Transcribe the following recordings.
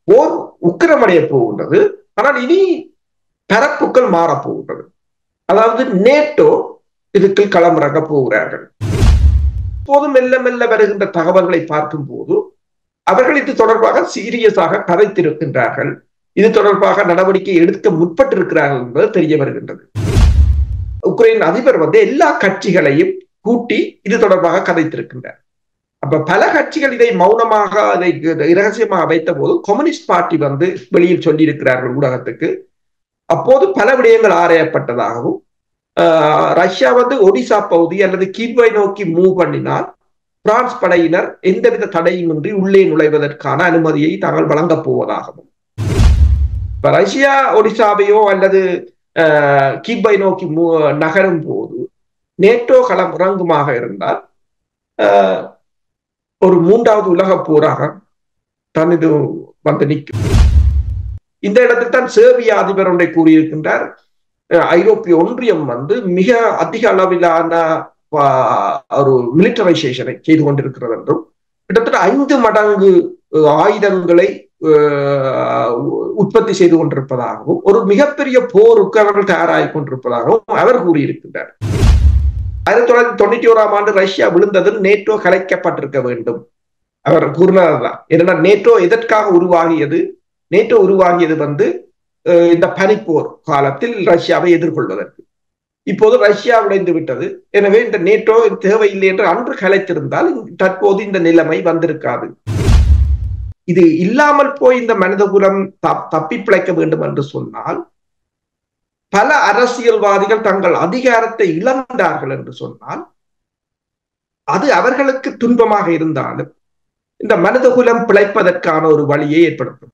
போர் உக்கிரமடைய போகின்றது. ஆனால் இனி பரப்புகள் மாறப்போகின்றது. அதாவது நேட்டோ இதுக்கு களமிறங்க போகிறார்கள். இப்போது மெல்ல மெல்ல வருகின்ற தகவல்களை பார்க்கும் போது அவர்கள் இது தொடர்பாக சீரியஸாக கதைத்திருக்கின்றார்கள். இது தொடர்பாக நடவடிக்கை எடுக்க முற்பட்டிருக்கிறார்கள் என்பது தெரிய வருகின்றது. உக்ரைன் அதிபர் எல்லா கட்சிகளையும் கூட்டி இது தொடர்பாக கதைத்திருக்கின்றார். அப்ப பல கட்சிகள் இதை மௌனமாக அதை இரகசியமாக வைத்த போது கம்யூனிஸ்ட் பார்ட்டி வெளியில் சொல்லியிருக்கிறார்கள் ஊடகத்துக்கு. அப்போது பல விடயங்கள் ஆராயப்பட்டதாகவும் ரஷ்யா ஒடிசா பகுதி அல்லது கீவை நோக்கி மூவ் பண்ணினால் பிரான்ஸ் படையினர் எந்தவித தடையுமின்றி உள்ளே நுழைவதற்கான அனுமதியை தாங்கள் வழங்கப் போவதாகவும், ரஷ்யா ஒடிசாவையோ அல்லது கீவை நோக்கி நகரும் போது நேட்டோ களம் இறங்குமாக இருந்தால் ஒரு மூன்றாவது உலக போராக தான் இது நிற்கும். இந்த இடத்தில் தான் சேர்பிய அதிபர் ஒன்றை கூறியிருக்கின்றார். ஐரோப்பிய ஒன்றியம் மிக அதிக அளவிலான ஒரு மிலிட்டரைசேஷனை செய்து கொண்டிருக்கிறது என்றும், கிட்டத்தட்ட 5 மடங்கு ஆயுதங்களை உற்பத்தி செய்து கொண்டிருப்பதாகவும், ஒரு மிகப்பெரிய போருக்கு அவர்கள் தயாராகிக் கொண்டிருப்பதாகவும் அவர் கூறியிருக்கின்றார். 1991ஆம் ஆண்டு ரஷ்யா விழுந்ததில் நேட்டோ கலைக்கப்பட்டிருக்க வேண்டும் அவர் கூறினதுதான். ஏன்னா நேட்டோ எதற்காக உருவாகியது? நேட்டோ உருவாகியது இந்த பனிப்போர் காலத்தில் ரஷ்யாவை எதிர்கொள்வதற்கு. இப்போது ரஷ்யா உடைந்து விட்டது. எனவே இந்த நேட்டோ தேவையில்லை என்று அன்று கலைத்திருந்தால் தற்போது இந்த நிலைமை வந்திருக்காது. இது இல்லாமல் போய் இந்த மனிதகுலம் தப்பி பிழைக்க வேண்டும் என்று சொன்னால், பல அரசியல்வாதிகள் தங்கள் அதிகாரத்தை இழந்தார்கள் என்று சொன்னால், அது அவர்களுக்கு துன்பமாக இருந்தாலும் இந்த மனிதகுலம் பிழைப்பதற்கான ஒரு வழியை ஏற்படுத்தும்.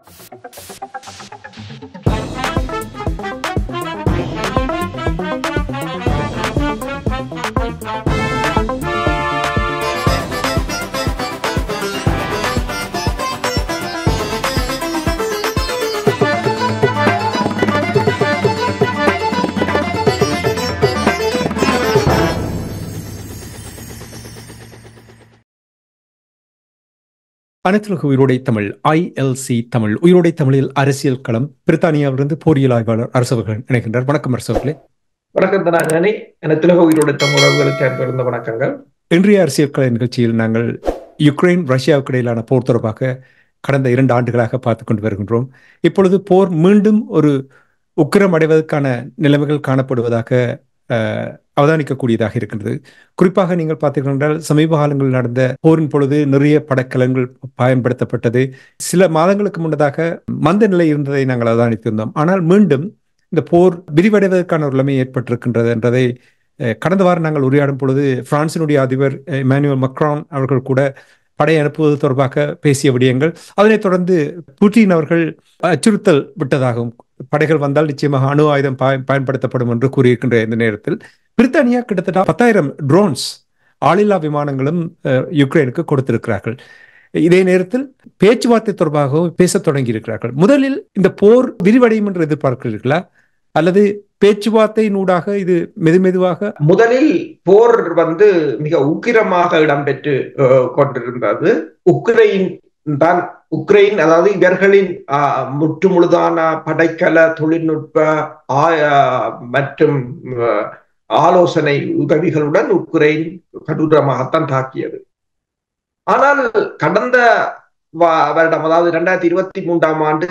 அனைத்துலக உயிரோடை தமிழ் ILC தமிழ் உயிரோடை தமிழில் அரசியல் களம். பிரித்தானியாவிலிருந்து போரியல் ஆய்வாளர் அரசவர்கள் இணைகின்றார். வணக்கம் அரசவர்களே. வணக்கம் தனாஜானி. அனைத்துலக உயிரோடை தமிழ் உறவுகளுக்கு அன்பிருந்த வணக்கங்கள். இன்றைய அரசியல் கள நிகழ்ச்சியில் நாங்கள் யுக்ரைன் ரஷ்யாவுக்கு இடையிலான போர் தொடர்பாக கடந்த 2 ஆண்டுகளாக பார்த்துக் கொண்டு வருகின்றோம். இப்பொழுது போர் மீண்டும் ஒரு உக்கிரம் அடைவதற்கான நிலைமைகள் காணப்படுவதாக அவதானிக்கக்கூடியதாக இருக்கின்றது. குறிப்பாக நீங்கள் பார்த்தீர்கள் என்றால், சமீப காலங்களில் நடந்த போரின் பொழுது நிறைய படக்கலங்கள் பயன்படுத்தப்பட்டது. சில மாதங்களுக்கு முன்னதாக மந்த நிலை இருந்ததை நாங்கள் அவதானித்திருந்தோம். ஆனால் மீண்டும் இந்த போர் விரிவடைவதற்கான ஒரு நிலைமை ஏற்பட்டிருக்கின்றது என்றதை கடந்த வாரம் நாங்கள் உரையாடும் பொழுது பிரான்சினுடைய அதிபர் இமானுவேல் மக்ரான் அவர்கள் கூட படை அனுப்புவது தொடர்பாக பேசிய விடயங்கள், அதனைத் தொடர்ந்து புட்டின் அவர்கள் அச்சுறுத்தல் விட்டதாகவும், படைகள் வந்தால் நிச்சயமாக அணு ஆயுதம் பயன்படுத்தப்படும் என்று கூறியிருக்கின்ற இந்த நேரத்தில் பிரித்தானியா கிட்டத்தட்ட 10,000 ட்ரோன்ஸ் ஆளில்லா விமானங்களும் யுக்ரைனுக்கு கொடுத்திருக்கிறார்கள். இதே நேரத்தில் பேச்சுவார்த்தை தொடர்பாகவும் பேச தொடங்கி இருக்கிறார்கள். முதலில் இந்த போர் விரிவடையும் என்று எதிர்பார்க்கிறீர்களா, அல்லது பேச்சுவார்த்தையினூடாக இது மெதுமெதுவாக? முதலில் போர் மிக உக்கிரமாக இடம்பெற்று கொண்டிருந்தது. உக்ரைன் அதாவது இவர்களின் முற்றுமுழுதான படைக்கல தொழில்நுட்ப மற்றும் ஆலோசனை உதவிகளுடன் உக்ரைன் கடூரமாகத்தான் தாக்கியது. ஆனால் கடந்த வருடம், அதாவது 2023ஆம் ஆண்டு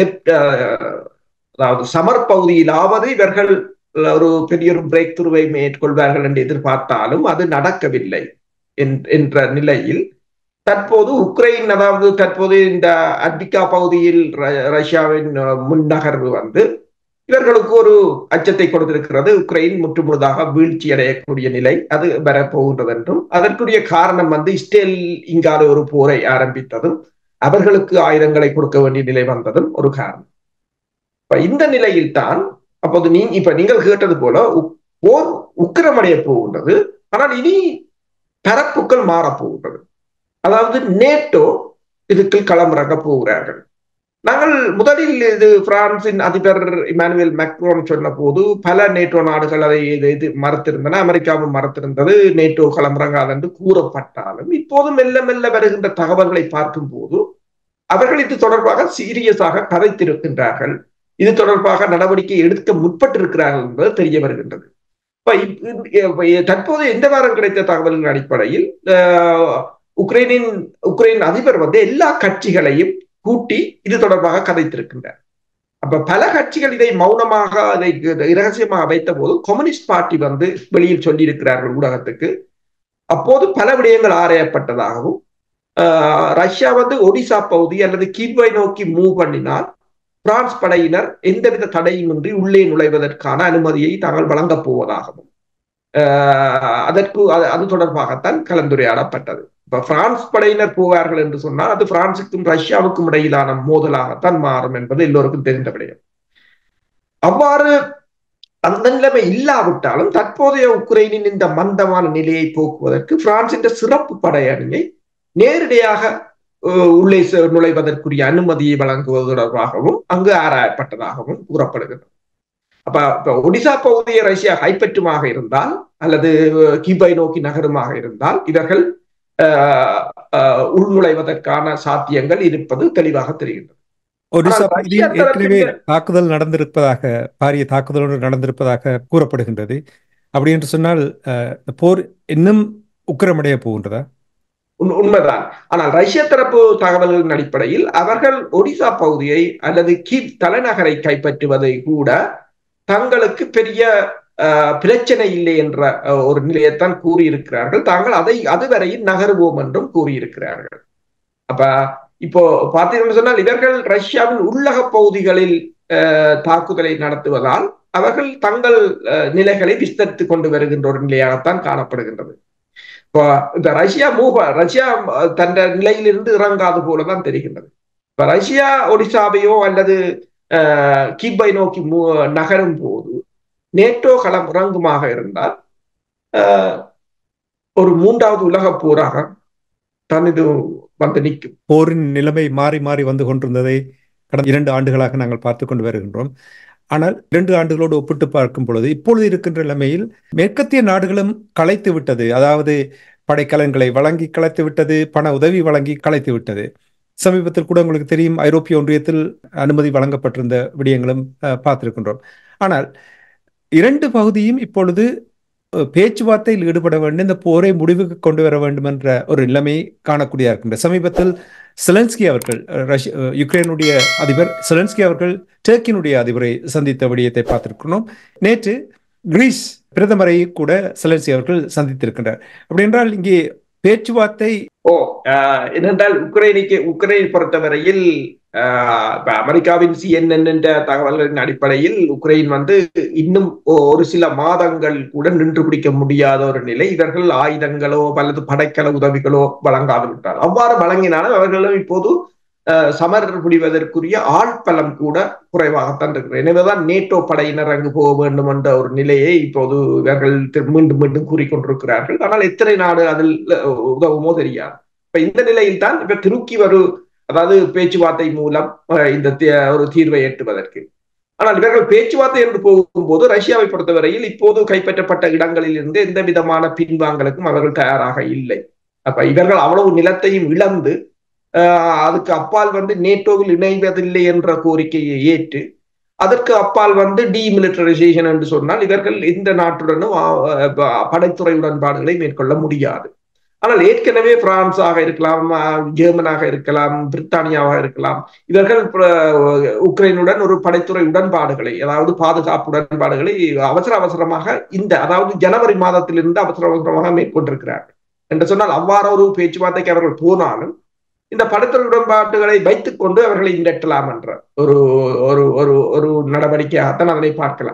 அதாவது சமர் பகுதியிலாவது இவர்கள் ஒரு பெரிய ஒரு பிரேக் த்ரூவை மேற்கொள்வார்கள் என்று எதிர்பார்த்தாலும் அது நடக்கவில்லை என்ற நிலையில் தற்போது உக்ரைன், அதாவது தற்போது இந்த அட்விகா பகுதியில் ரஷ்யாவின் முன்னகர்வு இவர்களுக்கு ஒரு அச்சத்தை கொடுத்திருக்கிறது. உக்ரைன் முற்றுமுழுதாக வீழ்ச்சி அடையக்கூடிய நிலை அது வரப்போகின்றது என்றும், அதற்குரிய காரணம் இஸ்ரேல் இங்கால ஒரு போரை ஆரம்பித்ததும் அவர்களுக்கு ஆயுதங்களை கொடுக்க வேண்டிய நிலை வந்ததும் ஒரு காரணம். இந்த நிலையில் தான் அப்போது நீங்கள் கேட்டது போல போர் உக்கிரமடைய போகின்றது. ஆனால் இனி பரப்புகள் மாறப்போகின்றது. அதாவது நேட்டோ இதுக்கு களமிறங்க போகிறார்கள். நாங்கள் முதலில் இது பிரான்சின் அதிபர் இமானுவேல் மேக்ரோன் சொன்ன போது பல நேட்டோ நாடுகள் அதை மறுத்திருந்தன, அமெரிக்காவும் மறுத்திருந்தது, நேட்டோ களமிறங்காது என்று கூறப்பட்டாலும் இப்போது மெல்ல மெல்ல வருகின்ற தகவல்களை பார்க்கும் போது அவர்கள் இது தொடர்பாக சீரியஸாக கதைத்திருக்கின்றார்கள், இது தொடர்பாக நடவடிக்கை எடுக்க முற்பட்டிருக்கிறார்கள் என்பது தெரிய வருகின்றது. தற்போது இந்த வாரம் கிடைத்த தகவல்களின் அடிப்படையில் உக்ரைன் அதிபர் எல்லா கட்சிகளையும் கூட்டி இது தொடர்பாக கதைத்திருக்கின்றார். அப்ப பல கட்சிகள் இதை மௌனமாக அதை இரகசியமாக வைத்த போது கம்யூனிஸ்ட் பார்ட்டி வெளியில் சொல்லியிருக்கிறார்கள் ஊடகத்துக்கு. அப்போது பல விடயங்கள் ஆராயப்பட்டதாகவும் ரஷ்யா ஒடிசா பகுதி அல்லது கீவை நோக்கி மூவ் பண்ணினால் பிரான்ஸ் படையினர் எந்தவித தடையுமின்றி உள்ளே நுழைவதற்கான அனுமதியை தாங்கள் வழங்கப் போவதாகவும் அது தொடர்பாகத்தான் கலந்துரையாடப்பட்டது. இப்ப பிரான்ஸ் படையினர் போவார்கள் என்று சொன்னால் அது பிரான்சுக்கும் ரஷ்யாவுக்கும் இடையிலான மோதலாகத்தான் மாறும் என்பது எல்லோருக்கும் தெரிந்த விடயம். அவ்வாறு அந்த நிலைமை இல்லாவிட்டாலும் தற்போதைய உக்ரைனின் இந்த மந்தமான நிலையை போக்குவதற்கு பிரான்சின் சிறப்பு படை அணியை நேரடியாக உள்ளே நுழைவதற்குரிய அனுமதியை வழங்குவது தொடர்பாகவும் அங்கு ஆராயப்பட்டதாகவும் கூறப்படுகிறது. அப்ப ஒடிசா பகுதியை ரஷ்யா கைப்பற்றுமாக இருந்தால் அல்லது கீவை நோக்கி நகருமாக இருந்தால் இவர்கள் உள்நுழைவதற்கான சாத்தியங்கள் இருப்பது தெளிவாக தெரிகின்றது. ஒடிசா பகுதியில் ஏற்கனவே தாக்குதல் நடந்திருப்பதாக, பாரிய தாக்குதல் நடந்திருப்பதாக கூறப்படுகின்றது. அப்படி என்று சொன்னால் போர் இன்னும் உக்கிரமடைய போகின்றதா? உண்மைதான். ஆனால் ரஷ்ய தரப்பு தகவல்களின் அடிப்படையில் அவர்கள் ஒடிசா பகுதியை அல்லது கீவ் தலைநகரை கைப்பற்றுவதை கூட தங்களுக்கு பெரிய பிரச்சனை இல்லை என்ற ஒரு நிலையத்தான் கூறியிருக்கிறார்கள். தாங்கள் அதுவரையில் நகருவோம் என்றும் கூறியிருக்கிறார்கள். அப்ப இப்போ பார்த்தீங்கன்னு சொன்னால் இவர்கள் ரஷ்யாவின் உள்ளக பகுதிகளில் தாக்குதலை நடத்துவதால் அவர்கள் தங்கள் நிலைகளை விஸ்தரித்துக் கொண்டு வருகின்ற ஒரு நிலையாகத்தான் காணப்படுகின்றது. இப்போ இந்த ரஷ்யா தன் நிலையிலிருந்து இறங்காது போலதான் தெரிகின்றது. இப்ப ரஷ்யா ஒடிசாவையோ அல்லது கீவை நோக்கி நகரும் போது நேட்டோ களம் இறங்குமாக இருந்தால் ஒரு மூன்றாவது உலக போராக தான் இது நிற்கும். போரின் நிலைமை மாறி மாறி வந்து கொண்டிருந்ததை கடந்த 2 ஆண்டுகளாக நாங்கள் பார்த்து கொண்டு வருகின்றோம். ஆனால் 2 ஆண்டுகளோடு ஒப்பிட்டு பார்க்கும் பொழுது இப்பொழுது இருக்கின்ற நிலைமையில் மேற்கத்திய நாடுகளும் களைத்து விட்டது. அதாவது படைக்கலன்களை வழங்கி களைத்து விட்டது, பண உதவி வழங்கி களைத்து விட்டது. சமீபத்தில் கூட உங்களுக்கு தெரியும், ஐரோப்பிய ஒன்றியத்தில் அனுமதி வழங்கப்பட்டிருந்த விடயங்களும் பார்த்திருக்கின்றோம். ஆனால் 2 பகுதியும் இப்பொழுது பேச்சுவார்த்தையில் ஈடுபட வேண்டும், இந்த போரை முடிவுக்கு கொண்டு வர வேண்டும் என்ற ஒரு நிலைமை காணக்கூடிய இருக்கின்ற சமீபத்தில் செலன்ஸ்கி அவர்கள், யுக்ரைனுடைய அதிபர் செலன்ஸ்கி அவர்கள் டர்க்கியினுடைய அதிபரை சந்தித்த விடயத்தை பார்த்திருக்கிறோம். நேற்று கிரீஸ் பிரதமரை கூட செலன்ஸ்கி அவர்கள் சந்தித்திருக்கின்றார். அப்படி என்றால் இங்கே பேச்சுவார்த்தை என்னென்றால் உக்ரைனை பொறுத்தவரையில் அமெரிக்காவின் CNN என்ற தகவல்களின் அடிப்படையில் உக்ரைன் இன்னும் ஒரு சில மாதங்கள் கூட நின்று பிடிக்க முடியாத ஒரு நிலை. இவர்கள் ஆயுதங்களோ அல்லது படைக்கல உதவிகளோ வழங்காது விட்டார். அவ்வாறு வழங்கினாலும் அவர்களும் இப்போது சமர் புரிவதற்குரிய ஆட்பலம் கூட குறைவாகத்தான் இருக்கிறது. எனவேதான் நேட்டோ படையினர் அங்கு போக வேண்டும் என்ற ஒரு நிலையை இப்போது இவர்கள் மீண்டும் மீண்டும் கூறிக்கொண்டிருக்கிறார்கள். ஆனால் எத்தனை நாடு அதில் உதவுமோ தெரியாது. இப்ப இந்த நிலையில் தான் இப்ப திருக்கி அதாவது பேச்சுவார்த்தை மூலம் இந்த ஒரு தீர்வை எட்டுவதற்கு. ஆனால் இவர்கள் பேச்சுவார்த்தை என்று போகும்போது ரஷ்யாவை பொறுத்தவரையில் இப்போது கைப்பற்றப்பட்ட இடங்களில் இருந்து எந்த விதமான பின்வாங்கலுக்கும் அவர்கள் தயாராக இல்லை. அப்ப இவர்கள் அவ்வளவு நிலத்தையும் இழந்து அதுக்கு அப்பால் நேட்டோவில் இணைவதில்லை என்ற கோரிக்கையை ஏற்று அதற்கு அப்பால் டீமிலிட்டரைசேஷன் என்று சொன்னால் இவர்கள் இந்த நாட்டுடனும் படைத்துறை உடன்பாடுகளை மேற்கொள்ள முடியாது. ஆனால் ஏற்கனவே பிரான்ஸாக இருக்கலாம், ஜெர்மனாக இருக்கலாம், பிரித்தானியாவாக இருக்கலாம், இவர்கள் உக்ரைனுடன் ஒரு படைத்துறை உடன்பாடுகளை, அதாவது பாதுகாப்பு உடன்பாடுகளை அவசரமாக அதாவது ஜனவரி மாதத்திலிருந்து அவசரமாக மேற்கொண்டிருக்கிறார்கள் என்று சொன்னால் அவ்வாறு ஒரு பேச்சுவார்த்தைக்கு அவர்கள் போனாலும் இந்த படைத்துறை உடன்பாடுகளை வைத்துக் கொண்டு அவர்களை இண்டெட்டலாம் என்ற ஒரு ஒரு ஒரு ஒரு நடவடிக்கையாகத்தான் அதனை பார்க்கலாம்.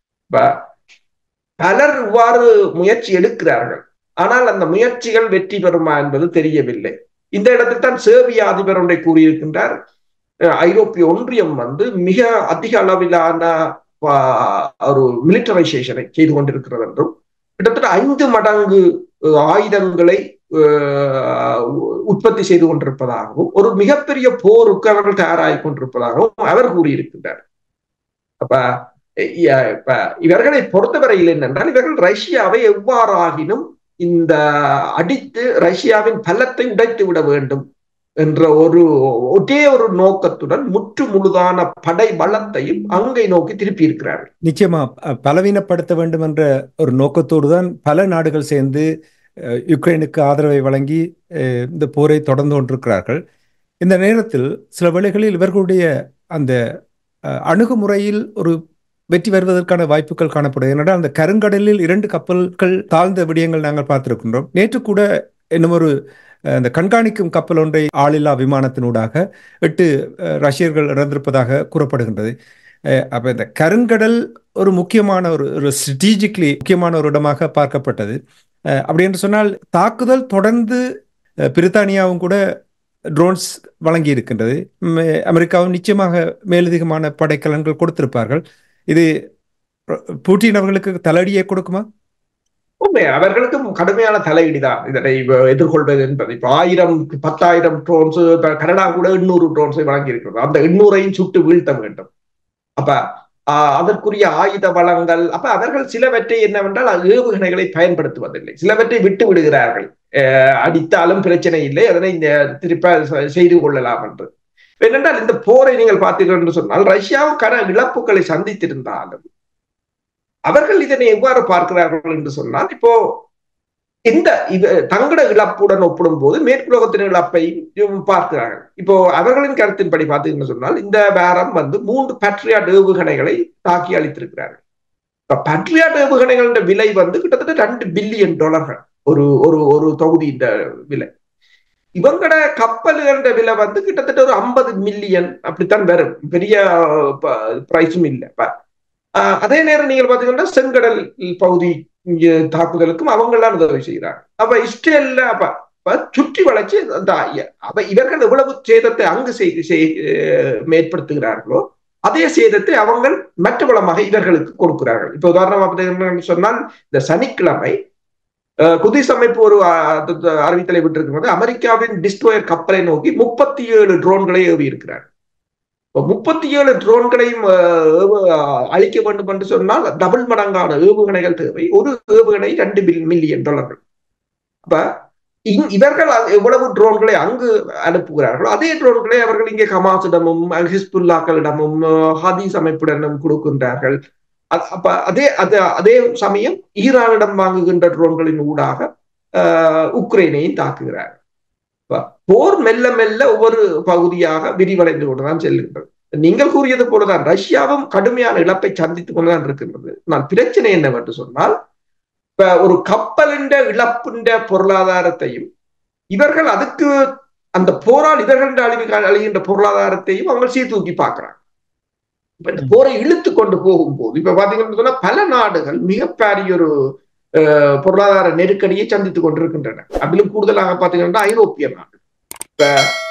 பலர் இவ்வாறு முயற்சி எடுக்கிறார்கள். ஆனால் அந்த முயற்சிகள் வெற்றி பெறுமா என்பது தெரியவில்லை. இந்த இடத்தில் தான் சேர்பிய அதிபர் ஒன்றை கூறியிருக்கின்றார், ஐரோப்பிய ஒன்றியம் மிக அதிக அளவிலான ஒரு மிலிட்டரைசேஷனை செய்து கொண்டிருக்கிறது என்றும் கிட்டத்தட்ட 5 மடங்கு ஆயுதங்களை உற்பத்தி செய்து கொண்டிருப்பதாகவும் ஒரு மிகப்பெரிய போருக்கு அவர்கள் தயாராகி கொண்டிருப்பதாகவும் அவர் கூறியிருக்கின்றார். அப்ப இவர்களை பொறுத்தவரையில் என்னென்றால் இவர்கள் ரஷ்யாவை எவ்வாறாகினும் இந்த அடித்து ரஷ்யாவின் பலத்தை உடைத்து விட வேண்டும் என்ற ஒரே ஒரு நோக்கத்துடன் முற்று முழுதான படை பலத்தையும் அங்கை நோக்கி திருப்பி இருக்கிறார்கள். நிச்சயமா பலவீனப்படுத்த வேண்டும் என்ற ஒரு நோக்கத்தோடு தான் பல நாடுகள் சேர்ந்து யுக்ரைனுக்கு ஆதரவை வழங்கி இந்த போரை தொடர்ந்து கொண்டிருக்கிறார்கள். இந்த நேரத்தில் சில வேளைகளில் இவர்களுடைய அந்த அணுகுமுறையில் ஒரு வெற்றி வருவதற்கான வாய்ப்புகள் காணப்படும். ஏனென்றால் அந்த கருங்கடலில் 2 கப்பல்கள் தாழ்ந்த விடயங்கள் நாங்கள் பார்த்திருக்கின்றோம். நேற்று கூட இன்னும் ஒரு அந்த கண்காணிக்கும் கப்பல் ஒன்றை ஆளில்லா விமானத்தினூடாக 8 ரஷ்யர்கள் இறந்திருப்பதாக கூறப்படுகின்றது. அப்போ இந்த கருங்கடல் ஒரு முக்கியமான ஒரு ஸ்ட்ராட்டஜிக்கலி முக்கியமான ஒரு இடமாக பார்க்கப்பட்டது. அப்படி என்று சொன்னால் தாக்குதல் தொடர்ந்து பிரித்தானியாவும் கூட ட்ரோன்ஸ் வழங்கி இருக்கின்றது. அமெரிக்காவும் நிச்சயமாக மேலதிகமான படைக்கலன்கள் கொடுத்திருப்பார்கள். இது புட்டின் அவர்களுக்கு தலையடியை கொடுக்குமா? உண்மை, அவர்களுக்கும் கடுமையான தலையீடுதான் இதனை எதிர்கொள்வது என்பது. இப்ப 1000-10,000 ட்ரோன்ஸ், கனடா கூட 800 ட்ரோன்ஸை வழங்கி இருக்கிறது. அந்த 800ஐயும் சுட்டு வீழ்த்த வேண்டும். அப்ப அதற்குரிய ஆயுத வளங்கள், அப்ப அவர்கள் சிலவற்றை என்னவென்றால் ஏவுகணைகளை பயன்படுத்துவதில்லை, சிலவற்றை விட்டு விடுகிறார்கள். அடித்தாலும் பிரச்சனை இல்லை, அதனை திருப்ப செய்து கொள்ளலாம் என்று. என்னென்றால் இந்த போரை நீங்கள் பார்த்தீர்கள் என்று சொன்னால் ரஷ்யாவும் கன இழப்புகளை சந்தித்திருந்தாலும் அவர்கள் இதனை எவ்வாறு பார்க்கிறார்கள் என்று சொன்னால், இப்போ இந்த தங்கட இழப்புடன் ஒப்பிடும் போது மேற்குலகத்தின் இழப்பை பார்க்கிறார்கள். இப்போ அவர்களின் கருத்தின்படி பார்த்தீங்கன்னு சொன்னால் இந்த வாரம் 3 பேட்ரியாட் ஏவுகணைகளை தாக்கி அளித்திருக்கிறார்கள். இப்ப பேட்ரியாட் ஏவுகணைகளின் விலை கிட்டத்தட்ட $2 பில்லியன் ஒரு தொகுதியின் விலை. இவங்கட கப்பல்கள விலை கிட்டத்தட்ட ஒரு 50 மில்லியன் அப்படித்தான் வரும். பெரிய பிரைஸும் இல்லை. அதே நேரம் நீங்கள் பாத்தீங்கன்னா செங்கடல் பகுதி தாக்குதலுக்கும் அவங்களாம் உதவி செய்கிறாங்க. அப்ப இஸ்ரேல்ல சுற்றி வளைச்சு இவர்கள் எவ்வளவு சேதத்தை அங்கு ஏற்படுத்துகிறார்களோ அதே சேதத்தை அவங்க மற்ற வளமாக இவர்களுக்கு கொடுக்கிறார்கள். இப்ப உதாரணமாக சொன்னால் இந்த சனிக்கிழமை குதிஸ் அமைப்பு ஒரு அறிவித்தலை விட்டிருக்கிறது. அமெரிக்காவின் டிஸ்ட்ரோயர் கப்பலை நோக்கி 37 ட்ரோன்களை ஏவி இருக்கிறார். 37 ட்ரோன்களையும் அழிக்க வேண்டும் என்று சொன்னால் டபுள் மடங்கான ஏவுகணைகள் தேவை. ஒரு ஏவுகணை $2 மில்லியன். அப்ப இவர்கள் எவ்வளவு ட்ரோன்களை அங்கு அனுப்புகிறார்களோ அதே ட்ரோன்களை அவர்கள் இங்கே ஹமாஸிடமும் ஹிஸ்புல்லாக்களிடமும் ஹதீஸ் அமைப்புடனும் கொடுக்கின்றார்கள். அப்ப அதே சமயம் ஈரானிடம் வாங்குகின்ற ட்ரோன்களின் ஊடாக உக்ரைனையும் தாக்குகிறார். போர் மெல்ல மெல்ல ஒவ்வொரு பகுதியாக விரிவடைந்து கொண்டுதான் செல்கின்றது. நீங்கள் கூறியது போலதான் ரஷ்யாவும் கடுமையான இழப்பை சந்தித்துக் கொண்டுதான் இருக்கின்றது. நான் பிரச்சனை என்னவென்று சொன்னால், இப்ப ஒரு கப்பலின் இழப்புண்ட பொருளாதாரத்தையும் இவர்கள் அதுக்கு அந்த போரால் இவர்கள் அழிகின்ற பொருளாதாரத்தையும் அவங்க சீர்தூக்கி பார்க்கிறாங்க. இப்ப இந்த போரை இழுத்து கொண்டு போகும்போது இப்ப பாத்தீங்கன்னு சொன்னா பல நாடுகள் மிகப்பெரிய ஒரு பொருளாதார நெருக்கடியை சந்தித்துக் கொண்டிருக்கின்றன. அதிலும் கூடுதலாக பாத்தீங்கன்னா ஐரோப்பிய நாடு. இப்ப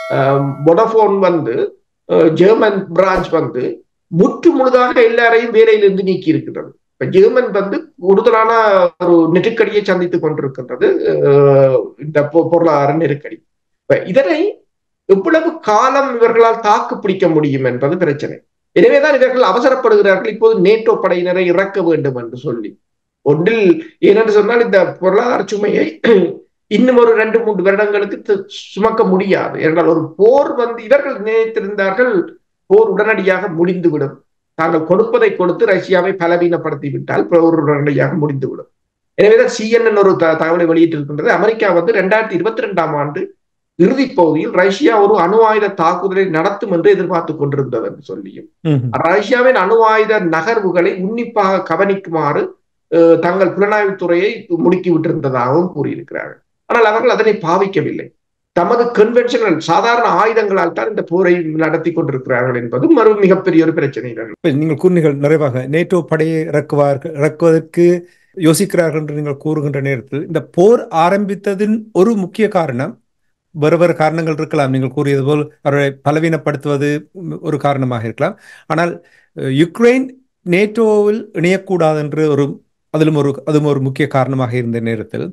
வோடபோன் ஜெர்மன் பிரான்ச் முற்று முழுதாக எல்லாரையும் வேலையிலிருந்து நீக்கி இருக்கின்றது. இப்ப ஜெர்மன் கூடுதலான ஒரு நெருக்கடியை சந்தித்துக் கொண்டிருக்கின்றது, இந்த பொருளாதார நெருக்கடி. இப்ப இதனை எவ்வளவு காலம் இவர்களால் தாக்கு பிடிக்க முடியும் என்பது பிரச்சனை. எனவேதான் இவர்கள் அவசரப்படுகிறார்கள், இப்போது நேட்டோ படையினரை இறக்க வேண்டும் என்று சொல்லி. ஒன்றில் ஏனென்று சொன்னால் இந்த பொருளாதார சுமையை இன்னும் ஒரு 2-3 வருடங்களுக்கு சுமக்க முடியாது. என்றால் ஒரு போர் இவர்கள் நினைத்திருந்தார்கள் போர் உடனடியாக முடிந்துவிடும், தாங்கள் கொடுப்பதை கொடுத்து ரஷ்யாவை பலவீனப்படுத்தி விட்டால் போர் உடனடியாக முடிந்துவிடும். எனவேதான் CNN ஒரு தகவலை வெளியிட்டிருக்கின்றது. அமெரிக்கா 2022ஆம் ஆண்டு இறுதி பகுதியில் ரஷ்யா ஒரு அணு ஆயுத தாக்குதலை நடத்தும் என்று எதிர்பார்த்து கொண்டிருந்தது என்று சொல்லியும் ரஷ்யாவின் அணு ஆயுத நகர்வுகளை உன்னிப்பாக கவனிக்குமாறு தங்கள் புலனாய்வுத்துறையை முடுக்கி விட்டிருந்ததாகவும் கூறியிருக்கிறார்கள். ஆனால் அவர்கள் அதனை பாவிக்கவில்லை. தமது கன்வென்ஷனல் சாதாரண ஆயுதங்களால் தான் இந்த போரை நடத்தி கொண்டிருக்கிறார்கள் என்பது மிகப்பெரிய ஒரு பிரச்சனை. நீங்கள் கூறினீர்கள் நிறைவாக நேட்டோ படையை இறக்குவதற்கு யோசிக்கிறார்கள் என்று நீங்கள் கூறுகின்ற நேரத்தில் இந்த போர் ஆரம்பித்ததின் ஒரு முக்கிய காரணம், வேறு காரணங்கள் இருக்கலாம், நீங்கள் கூறியது போல் அவரை பலவீனப்படுத்துவது ஒரு காரணமாக இருக்கலாம். ஆனால் யுக்ரைன் நேட்டோவில் இணையக்கூடாது என்று அதுவும் ஒரு முக்கிய காரணமாக இருந்த நேரத்தில்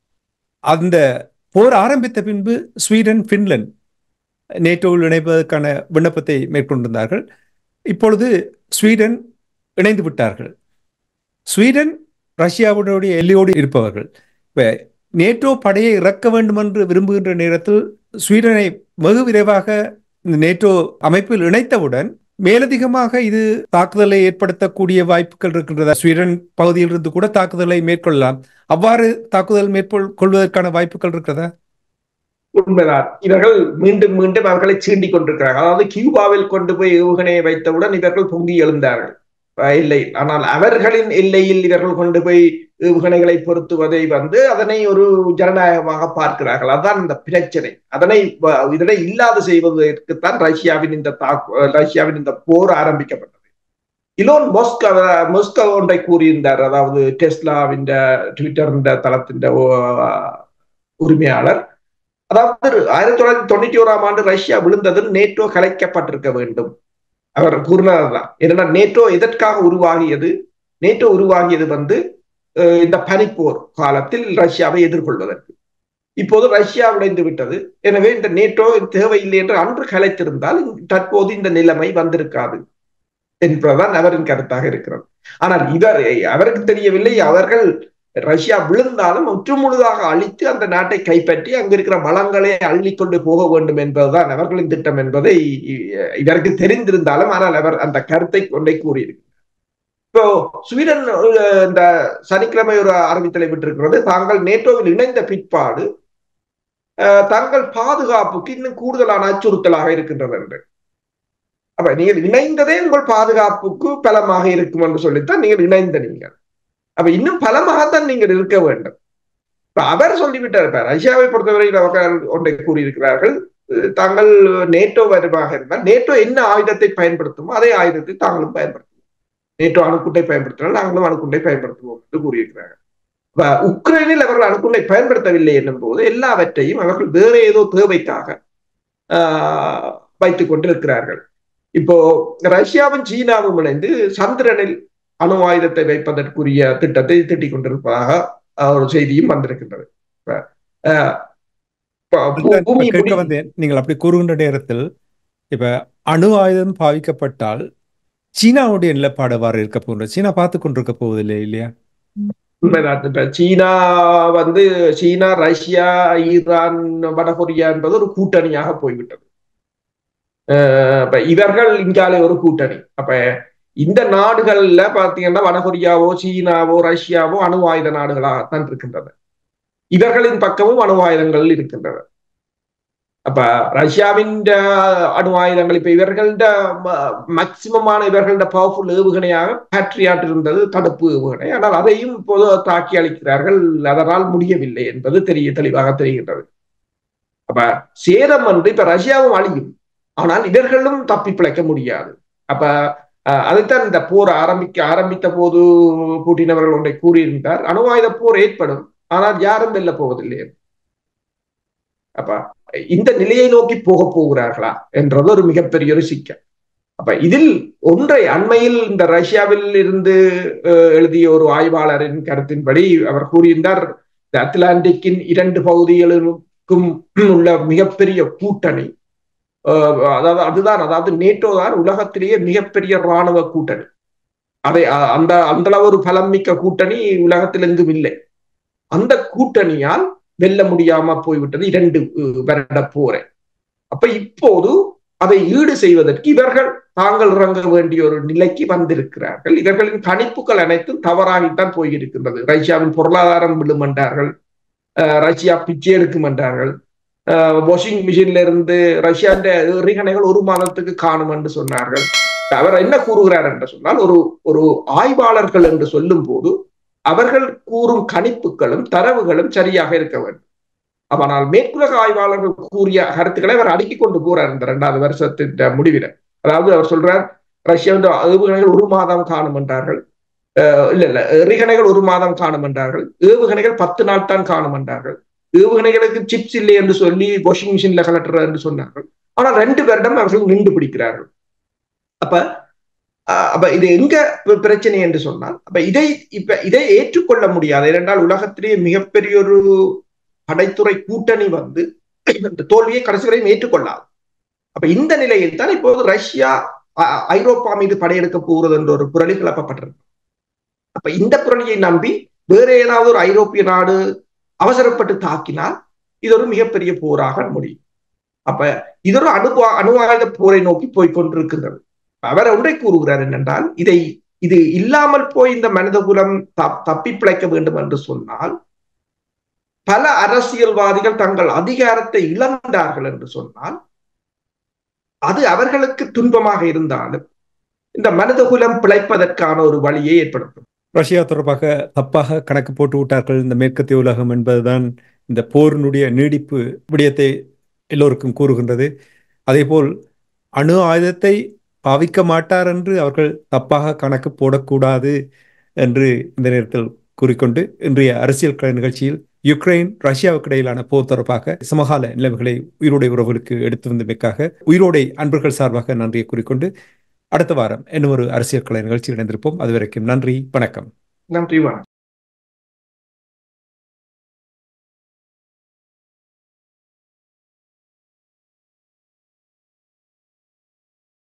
அந்த போர் ஆரம்பித்த பின்பு ஸ்வீடன், பின்லாந்து நேட்டோவில் இணைப்பதற்கான விண்ணப்பத்தை மேற்கொண்டிருந்தார்கள். இப்பொழுது ஸ்வீடன் இணைந்து விட்டார்கள். ஸ்வீடன் ரஷ்யாவுடைய எல்லையோடு இருப்பவர்கள். நேட்டோ படையை இறக்க வேண்டும் என்று விரும்புகின்ற நேரத்தில் ஸ்வீடனை வெகு விரைவாக இந்த நேட்டோ அமைப்பில் இணைத்தவுடன் மேலதிகமாக இது தாக்குதலை ஏற்படுத்தக்கூடிய வாய்ப்புகள் இருக்கின்றதா? ஸ்வீடன் பகுதியில் இருந்து கூட தாக்குதலை மேற்கொள்ளலாம். அவ்வாறு தாக்குதல் மேற்கொள்வதற்கான வாய்ப்புகள் இருக்கிறதா? உண்மைதான். இவர்கள் மீண்டும் மீண்டும் அவர்களை சீண்டிக் கொண்டிருக்கிறார்கள். அதாவது கியூபாவில் கொண்டு போய் ஏவுகணையை வைத்தவுடன் இவர்கள் பொங்கி எழுந்தார்கள் இல்லை. ஆனால் அவர்களின் எல்லையில் இவர்கள் கொண்டு போய் ஏவுகணைகளை பொருத்துவதை அதனை ஒரு ஜனநாயகமாக பார்க்கிறார்கள். அதுதான் இந்த பிரச்சனை. இதனை இல்லாது செய்வதற்குத்தான் ரஷ்யாவின் இந்த போர் ஆரம்பிக்கப்பட்டது. இலோன் மஸ்க் ஒன்றை கூறியிருந்தார். அதாவது டெஸ்லாவின் ட்விட்டர் தளத்தின் உரிமையாளர். அதாவது 1991 ரஷ்யா விழுந்தது நேட்டோ கலைக்கப்பட்டிருக்க வேண்டும் அவர் கூறினதுதான். ஏன்னா நேட்டோ எதற்காக உருவாகியது? நேட்டோ உருவாகியது இந்த பனிப்போர் காலத்தில் ரஷ்யாவை எதிர்கொள்வதற்கு. இப்போது ரஷ்யா உடைந்து விட்டது. எனவே இந்த நேட்டோ தேவையில்லை என்று அன்று கலைத்திருந்தால் தற்போது இந்த நிலைமை வந்திருக்காது என்பதுதான் அவரின் கருத்தாக இருக்கிறது. ஆனால் அவருக்கு தெரியவில்லை, அவர்கள் ரஷ்யா விழுந்தாலும் முற்றுமுழுதாக அழித்து அந்த நாட்டை கைப்பற்றி அங்க இருக்கிற வளங்களை அள்ளிக்கொண்டு போக வேண்டும் என்பதுதான் அவர்களின் திட்டம் என்பதை இவருக்கு தெரிந்திருந்தாலும் ஆனால் அவர் அந்த கருத்தை கொண்டே கூறியிருக்கிறார். இப்போ ஸ்வீடன் இந்த சனிக்கிழமை ஒரு அறிவித்தலை விட்டிருக்கிறது. தாங்கள் நேட்டோவில் இணைந்த பிற்பாடு தங்கள் பாதுகாப்புக்கு இன்னும் கூடுதலான அச்சுறுத்தலாக இருக்கின்றது என்று. அப்ப நீங்கள் இணைந்ததே உங்கள் பாதுகாப்புக்கு பலமாக இருக்கும் என்று சொல்லித்தான் நீங்கள் இணைந்த நீங்கள். அப்ப இன்னும் பலமாகத்தான் நீங்கள் இருக்க வேண்டும். இப்ப அவர் சொல்லிவிட்டார். ரஷ்யாவை பொறுத்தவரையில் அவர்கள் ஒன்றை கூறியிருக்கிறார்கள். தாங்கள் நேட்டோ வருமாக இருந்தால் நேட்டோ என்ன ஆயுதத்தை பயன்படுத்துமோ அதே ஆயுதத்தை தாங்களும் பயன்படுத்துவோம். நேட்டோ அணுக்குண்டை பயன்படுத்தினால் நாங்களும் அணுக்குண்டை பயன்படுத்துவோம் என்று கூறியிருக்கிறார்கள். உக்ரைனில் அவர்கள் அணுக்குண்டை பயன்படுத்தவில்லை என்னும் போது எல்லாவற்றையும் அவர்கள் வேற ஏதோ தேவைக்காக வைத்துக் கொண்டிருக்கிறார்கள். இப்போ ரஷ்யாவும் சீனாவும் இணைந்து சந்திரனில் அணு ஆயுதத்தை வைப்பதற்குரிய திட்டத்தை திட்டிக் கொண்டிருப்பதாக ஒரு செய்தியும் வந்திருக்கின்றது. நீங்கள் அப்படி கூறுகின்ற நேரத்தில் இப்ப அணு ஆயுதம் பாவிக்கப்பட்டால் சீனாவுடைய நிலப்பாடு வார இருக்க போகின்ற சீனா பார்த்து கொண்டிருக்க போவதில்லை இல்லையா? உண்மைதான். சீனா, ரஷ்யா, ஈரான், வடகொரியா என்பது ஒரு கூட்டணியாக போய்விட்டது. இவர்கள் இங்காலே ஒரு கூட்டணி. அப்ப இந்த நாடுகள்ல பாத்தீங்கன்னா வடகொரியாவோ சீனாவோ ரஷ்யாவோ அணு ஆயுத நாடுகளாகத்தான் இருக்கின்றன. இவர்களின் பக்கமும் அணு ஆயுதங்கள் இருக்கின்றன. அப்ப ரஷ்யாவின் அணு ஆயுதங்கள் இப்ப இவர்கள்ட மேக்சிமமான இவர்கள்ட பவர்ஃபுல் ஏவுகணையாக பேட்ரியாட் இருந்தது, தடுப்பு ஏவுகணை. ஆனால் அதையும் இப்போது தாக்கி அளிக்கிறார்கள். அதனால் முடியவில்லை என்பது தெளிவாக தெரிகின்றது. அப்ப சேதம் இப்ப ரஷ்யாவும் அழியும், ஆனால் இவர்களும் தப்பி பிழைக்க முடியாது. அப்ப அதைத்தான் இந்த போர் ஆரம்பித்த போது புட்டின் அவர்கள் ஒன்றை கூறியிருந்தார். அணு ஆயுத போர் ஏற்படும், ஆனால் யாரும் வெல்ல போவதில்லை. அப்ப இந்த நிலையை நோக்கி போக போகிறார்களா என்றது ஒரு மிகப்பெரிய ஒரு சிக்கல். அப்ப இதில் ஒன்றை அண்மையில் இந்த ரஷ்யாவில் இருந்து எழுதிய ஒரு ஆய்வாளரின் கருத்தின்படி அவர் கூறியிருந்தார். இந்த அட்லாண்டிக்கின் 2 பகுதிகளுக்கும் உள்ள மிகப்பெரிய கூட்டணி, அதாவது நேட்டோ தான் உலகத்திலேயே மிகப்பெரிய இராணுவ கூட்டணி. அந்த ஒரு பலம் மிக்க கூட்டணி உலகத்தில் எங்கும் இல்லை. அந்த கூட்டணியால் வெல்ல முடியாம போய்விட்டது 2 வருட போரை. அப்ப இப்போது அதை ஈடு செய்வதற்கு இவர்கள் தாங்கள் இறங்க வேண்டிய ஒரு நிலைக்கு வந்திருக்கிறார்கள். இவர்களின் கணிப்புகள் அனைத்தும் தவறாகித்தான் போயிருக்கின்றது. ரஷ்யாவின் பொருளாதாரம் விழும் என்றார்கள், ரஷ்யா பிச்சை எடுக்கும் என்றார்கள், வாஷிங் மிஷின்ல இருந்து ரஷ்யாண்ட எறிகணைகள் 1 மாதத்துக்கு காணும் என்று சொன்னார்கள். அவர் என்ன கூறுகிறார் என்று சொன்னால், ஒரு ஆய்வாளர்கள் என்று சொல்லும் போது அவர்கள் கூறும் கணிப்புகளும் தரவுகளும் சரியாக இருக்க வேண்டும். ஆனால் மேற்குலக ஆய்வாளர்கள் கூறிய கருத்துக்களை அவர் அடுக்கிக் கொண்டு போறார் இந்த 2வது வருஷத்தின் முடிவில். அதாவது அவர் சொல்றார், ரஷ்யாவின் ஏவுகணைகள் 1 மாதம் காணும் என்றார்கள், எறிகணைகள் 1 மாதம் காணும் என்றார்கள், ஏவுகணைகள் 10 நாள் தான் காணும் என்றார்கள், ஏவுகணைகளுக்கு சிப்ஸ் இல்லை என்று சொல்லி வாஷிங் மிஷின்ல கலட்டுற என்று சொன்னார்கள். ஆனால் 2 வருடம் அவர்கள் நின்று பிடிக்கிறார்கள். அப்ப இது எங்க பிரச்சனை என்று சொன்னால், அப்ப இதை ஏற்றுக்கொள்ள முடியாது. ஏனென்றால் உலகத்திலேயே மிகப்பெரிய ஒரு படைத்துறை கூட்டணி இந்த தோல்வியை கடைசி வரையும் ஏற்றுக்கொள்ளாது. அப்ப இந்த நிலையில் தான் இப்போது ரஷ்யா ஐரோப்பா மீது படையெடுக்க போகிறது என்ற ஒரு புரளி கிளப்பப்பட்டிருக்கு. அப்ப இந்த புரளியை நம்பி வேற ஏதாவது ஒரு ஐரோப்பிய நாடு அவசரப்பட்டு தாக்கினால் இது ஒரு மிகப்பெரிய போராக முடியும். அப்ப இது ஒரு அணு ஆயுத போரை நோக்கி போய்கொண்டிருக்கின்றது. அவர் ஒன்றை கூறுகிறார் என்னென்றால், இது இல்லாமல் போய் இந்த மனிதகுலம் தப்பி பிழைக்க வேண்டும் என்று சொன்னால், பல அரசியல்வாதிகள் தங்கள் அதிகாரத்தை இழந்தார்கள் என்று சொன்னால், அது அவர்களுக்கு துன்பமாக இருந்தாலும் இந்த மனிதகுலம் பிழைப்பதற்கான ஒரு வழியை ஏற்படுத்தும். ரஷ்யா தொடர்பாக தப்பாக கணக்கு போட்டு விட்டார்கள் இந்த மேற்கத்திய உலகம் என்பதுதான் இந்த போரினுடைய நீடிப்பு விடயத்தை எல்லோருக்கும் கூறுகின்றது. அதேபோல் அணு ஆயுதத்தை பாவிக்க மாட்டார் என்று அவர்கள் தப்பாக கணக்கு போடக்கூடாது என்று இந்த நேரத்தில் கூறிக்கொண்டு இன்றைய அரசியல் கள நிகழ்ச்சியில் யுக்ரைன் ரஷ்யாவுக்கு இடையிலான போர் தொடர்பாக சமகால நிலைமைகளை உயிரோடை உறவுகளுக்கு எடுத்து வந்தமைக்காக உயிரோடை அன்பர்கள் சார்பாக நன்றியை கூறிக்கொண்டு அடுத்த வாரம் இன்னும் ஒரு அரசியல் கள நிகழ்ச்சியில் இணைந்திருப்போம். அதுவரைக்கும் நன்றி, வணக்கம். நன்றி, வணக்கம்.